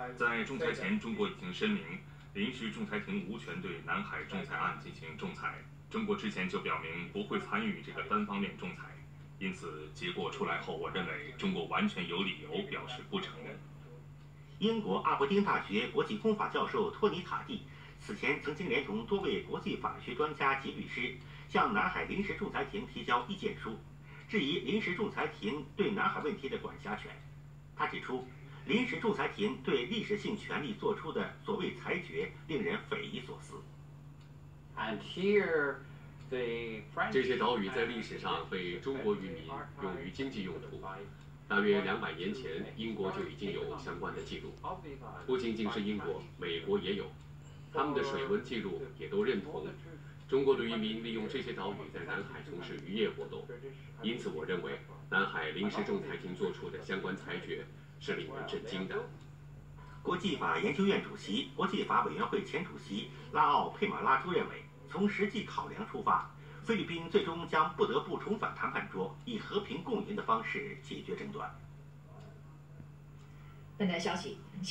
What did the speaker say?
在仲裁前，中国已经声明，临时仲裁庭无权对南海仲裁案进行仲裁。中国之前就表明不会参与这个单方面仲裁，因此结果出来后，我认为中国完全有理由表示不承认。 英国阿伯丁大学国际公法教授托尼·塔蒂此前曾经连同多位国际法学专家及律师，向南海临时仲裁庭提交意见书，质疑临时仲裁庭对南海问题的管辖权。他指出，临时仲裁庭对历史性权利作出的所谓裁决令人匪夷所思。 这些岛屿在历史上被中国渔民用于经济用途。大约200年前，英国就已经有相关的记录。不仅仅是英国，美国也有，他们的水文记录也都认同中国的渔民利用这些岛屿在南海从事渔业活动。因此，我认为南海临时仲裁庭作出的相关裁决是令人震惊的。 国际法研究院主席、国际法委员会前主席拉奥佩马拉朱认为，从实际考量出发，菲律宾最终将不得不重返谈判桌，以和平共赢的方式解决争端。 本台消息。